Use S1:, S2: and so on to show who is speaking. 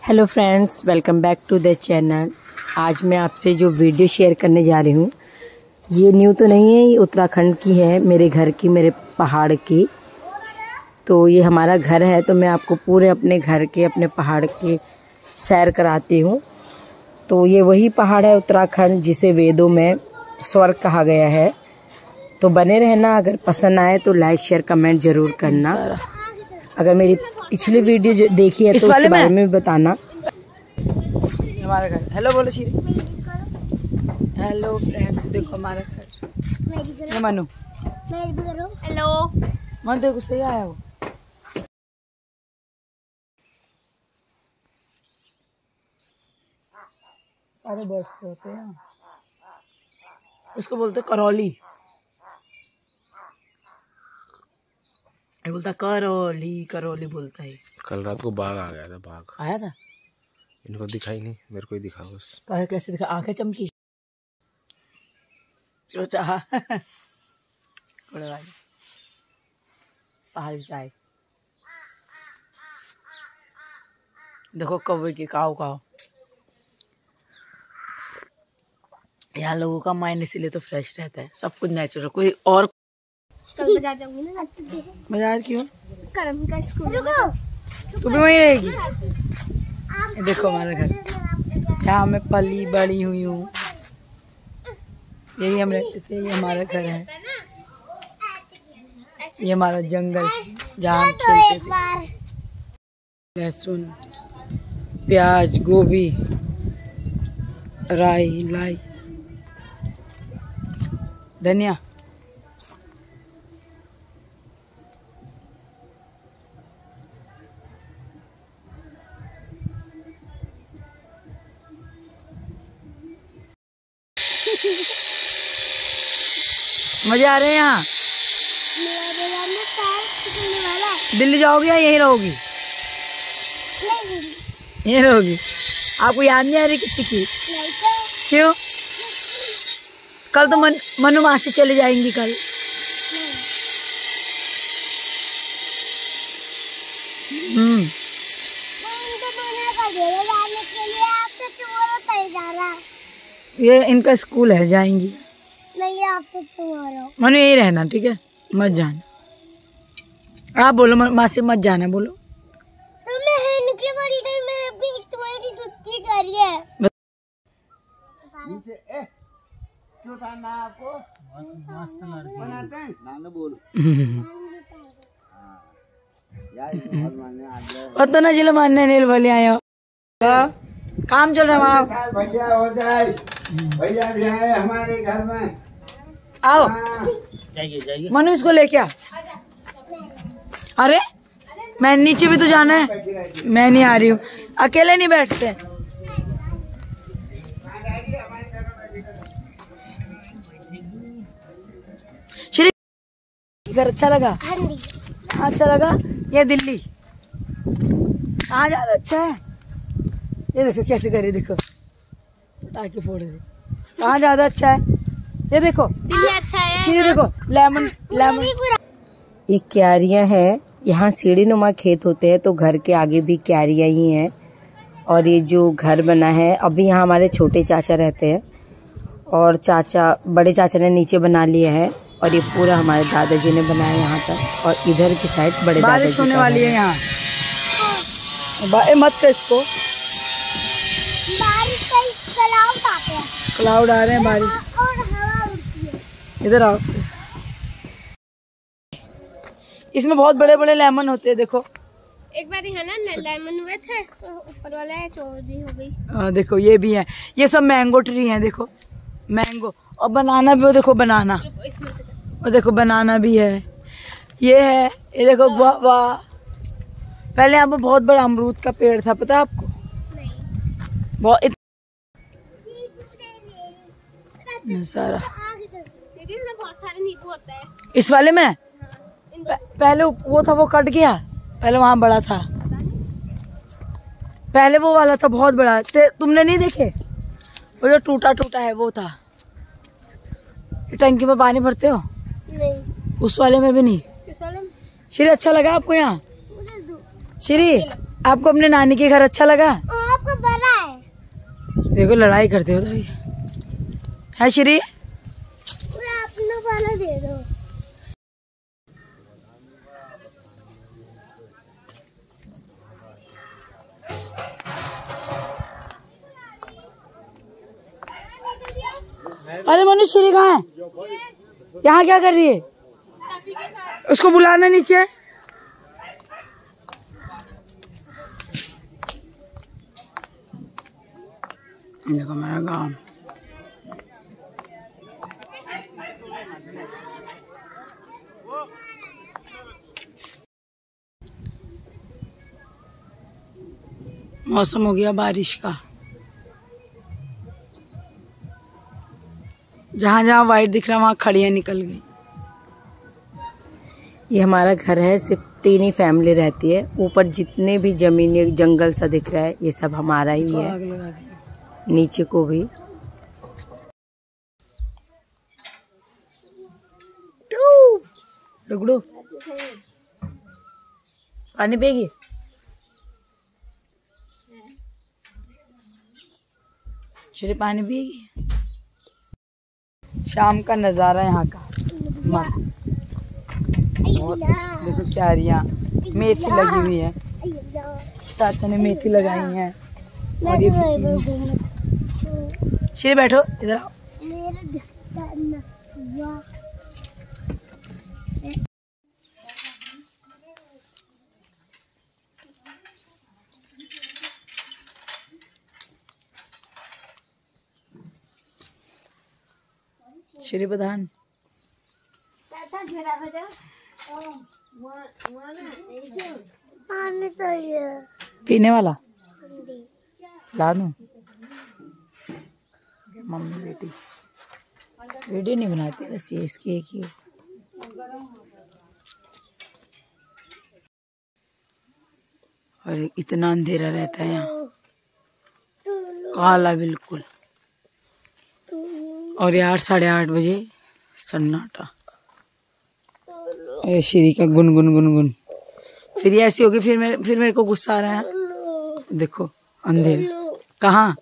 S1: Hello friends, welcome back to the channel. आज मैं आपसे जो वीडियो शेयर करने जा रही हूँ ये न्यू तो नहीं है, ये उत्तराखंड की है, मेरे घर की, मेरे पहाड़ की। तो ये हमारा घर है, तो मैं आपको पूरे अपने घर के, अपने पहाड़ के सैर कराती हूँ। तो ये वही पहाड़ है उत्तराखंड जिसे वेदों में स्वर्ग कहा गया है। तो बने रहना, अगर पसंद आए तो लाइक शेयर कमेंट ज़रूर करना। अगर मेरी पिछली वीडियो जो देखी है तो उसके बारे में भी बताना। हमारा घर, हेलो बोलो श्री। हेलो फ्रेंड्स, देखो हमारा घर। मनु
S2: हेलो
S1: मनु, देखो सही आया हो। सारे बर्ड्स होते हैं, उसको बोलते करौली। बोलता करौली, करौली बोलता है।
S3: कल रात को बाघ आ गया था। बाघ
S1: आया था,
S3: इनको दिखाई नहीं, मेरे को ही दिखा बस।
S1: तो कैसे दिखा? आंखें चमकी, जो चाहा पहाड़ी चाय। देखो कौवे की काव काव। यहाँ लोगों का माइंड इसीलिए तो फ्रेश रहता है, सब कुछ नेचुरल। कोई और
S2: कल बाजार जाऊंगी ना।
S1: बाजार क्यों?
S2: करम का स्कूल
S1: तू भी वहीं रहेगी? ये देखो हमारा घर, यहाँ मैं पली बड़ी हुई हूँ, यही हम रहते थे। ये हमारा घर है, ये हमारा जंगल जहाँ हम खेलते थे। लहसुन, प्याज, गोभी, राई, लाई, धनिया। मजे आ रहे हैं यहाँ? दिल्ली जाओगी या यहीं रहोगी? यहीं रहोगी। आपको याद नहीं आ रही किसी की? क्यों? कल तो मनु मासी चले जाएंगी कल। ये इनका स्कूल है, जाएंगी।
S2: नहीं, आप तो तुम्हारा
S1: मनु यही रहना, ठीक है? मत जाना। आप बोलो मासी मत जाना, बोलो।
S2: तो मैं इनकी बड़ी गई, मेरे भी तुम्हारी छुट्टी करिए।
S1: और तो ना जिले मानने नील भले आए हो। काम चल रहा है वहाँ।
S4: भैया हो जाए, भैया भी है हमारे घर में।
S1: आओ जाइए। मनु इसको लेके आ। अरे मैं नीचे भी तो जाना है, मैं नहीं आ रही हूँ, अकेले नहीं बैठते। श्री घर अच्छा लगा? अच्छा लगा। ये दिल्ली कहाँ ज्यादा अच्छा है? ये देखो कैसे करे, देखो टाके फोड़ रही। कहाँ ज्यादा अच्छा है? ये देखो
S2: अच्छा है।
S1: ये देखो लेमन लेमन। ये क्यारियां हैं, यहाँ सीढ़ी नुमा खेत होते हैं, तो घर के आगे भी क्यारियां ही हैं। और ये जो घर बना है, अभी यहाँ हमारे छोटे चाचा रहते हैं, और बड़े चाचा ने नीचे बना लिया है, और ये पूरा हमारे दादाजी ने बनाया यहाँ तक। और इधर की साइड बड़े दादाजी। बारिश होने वाली है यहाँ, मत कर इसको।
S2: बारिश का
S1: क्लाउड आ रहे हैं, बारिश।
S2: और हवा उड़ती है।
S1: इधर आओ। इसमें बहुत बड़े बड़े लेमन होते हैं, देखो।
S2: एक बार है ना लेमन हुए थे, तो ऊपर वाला है चोरी हो गई।
S1: देखो ये भी है, ये सब मैंगो ट्री हैं, देखो मैंगो। और बनाना भी, वो देखो बनाना,
S2: इसमें से
S1: और देखो बनाना भी है। ये है, ये देखो गुआवा। पहले यहाँ पर बहुत बड़ा अमरूद का पेड़ था, पता है आपको? बहुत सारा।
S2: इसमें बहुत सारे नींबू होता है।
S1: इस वाले में पहले वो था, वो कट गया। पहले वहाँ बड़ा था, पहले वो वाला था बहुत बड़ा। तुमने नहीं देखे? वो जो टूटा टूटा है वो था। टंकी में पानी भरते हो?
S2: नहीं।
S1: उस वाले में भी नहीं?
S2: इस वाले में।
S1: श्री अच्छा लगा आपको यहाँ? श्री आपको अपने नानी के घर अच्छा लगा?
S2: आपको बड़ा है।
S1: देखो लड़ाई करते हो तो है श्री।
S2: अपना वाला दे दो।
S1: अरे मनु श्री कहाँ है? यहाँ क्या कर रही है? उसको बुलाना नीचे। देखो मेरा गाँव। मौसम हो गया बारिश का। जहाँ जहाँ वाइट दिख रहा वहाँ खड़ियाँ निकल गई। ये हमारा घर है, सिर्फ 3 ही फैमिली रहती है। ऊपर जितने भी जमीन जंगल सा दिख रहा है ये सब हमारा ही है। नीचे को भी डुगडू पानी पिएगी? चलिए पानी पिएगी। शाम का नज़ारा यहाँ का मस्त। और देखो क्यारियाँ, मेथी लगी हुई है। चाचा ने मेथी लगाई है। और ये श्री बैठो इधर आओ। श्री प्रधान
S2: पानी चाहिए।
S1: पीने वाला ला दूं? मम्मी बेटी वीडियो नहीं बनाती, बस ये इसकी एक ही। और इतना अंधेरा रहता है यहाँ, काला बिल्कुल। और यार 8:30 बजे सन्नाटा। श्री का गुन गुन गुन गुन। फिर ये ऐसी होगी, फिर मेरे को गुस्सा आ रहा है। देखो अंधेरा कहाँ।